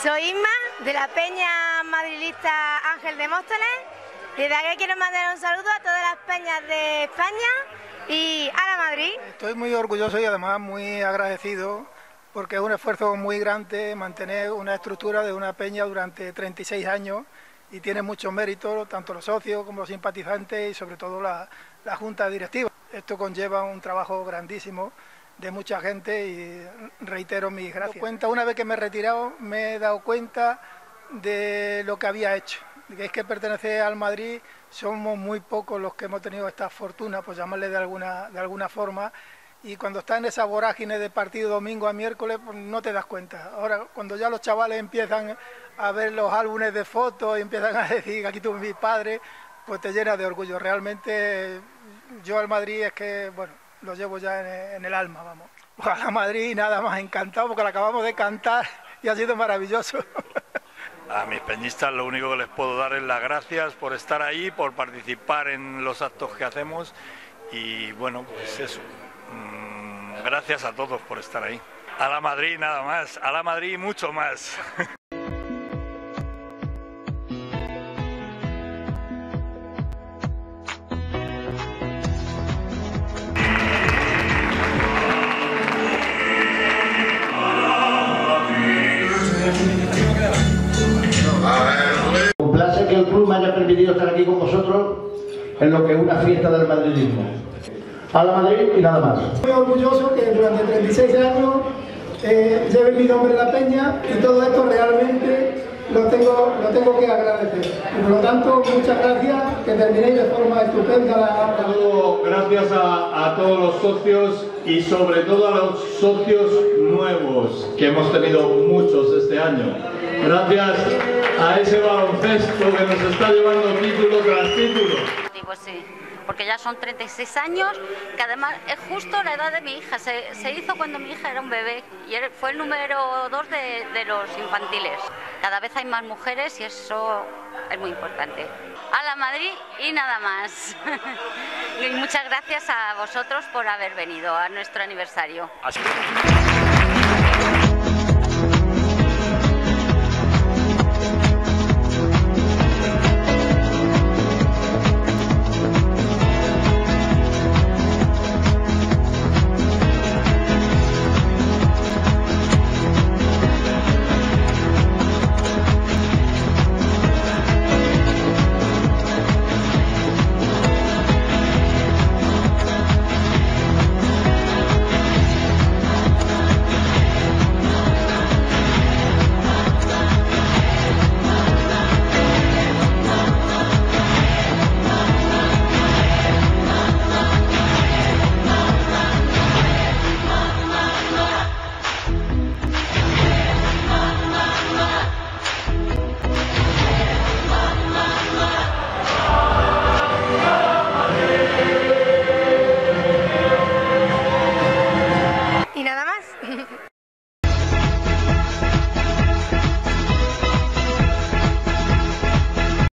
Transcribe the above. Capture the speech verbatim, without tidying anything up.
Soy Isma, de la peña madrilista Ángel de Móstoles. Desde aquí quiero mandar un saludo a todas las peñas de España y a la Madrid. Estoy muy orgulloso y además muy agradecido porque es un esfuerzo muy grande mantener una estructura de una peña durante treinta y seis años y tiene muchos méritos, tanto los socios como los simpatizantes y sobre todo la, la junta directiva. Esto conlleva un trabajo grandísimo de mucha gente y reitero mis gracias. Cuenta, una vez que me he retirado me he dado cuenta de lo que había hecho, que es que pertenece al Madrid, somos muy pocos los que hemos tenido esta fortuna, pues llamarle de alguna, de alguna forma, y cuando estás en esa vorágine de partido domingo a miércoles, pues no te das cuenta. Ahora, cuando ya los chavales empiezan a ver los álbumes de fotos y empiezan a decir aquí tuve mi padre, pues te llena de orgullo. Realmente yo al Madrid es que, bueno, lo llevo ya en, en el alma, vamos. Ojalá Madrid, nada más, encantado porque lo acabamos de cantar y ha sido maravilloso. A mis peñistas lo único que les puedo dar es las gracias por estar ahí, por participar en los actos que hacemos y bueno, pues eso, mmm, gracias a todos por estar ahí. A la Madrid nada más, a la Madrid mucho más. Me complace que el club me haya permitido estar aquí con vosotros en lo que es una fiesta del madridismo. A la Madrid y nada más. Muy orgulloso que durante treinta y seis años eh, lleve mi nombre en la peña y todo esto realmente lo tengo, lo tengo que agradecer. Y por lo tanto, muchas gracias, que terminéis de forma estupenda la... Gracias a, a todos los socios y sobre todo a los socios nuevos, que hemos tenido muchos este año. Gracias a ese baloncesto que nos está llevando título tras título. Pues sí, porque ya son treinta y seis años, que además es justo la edad de mi hija, se, se hizo cuando mi hija era un bebé y fue el número dos de, de los infantiles. Cada vez hay más mujeres y eso es muy importante. A la Madrid y nada más. Y muchas gracias a vosotros por haber venido a nuestro aniversario. Así.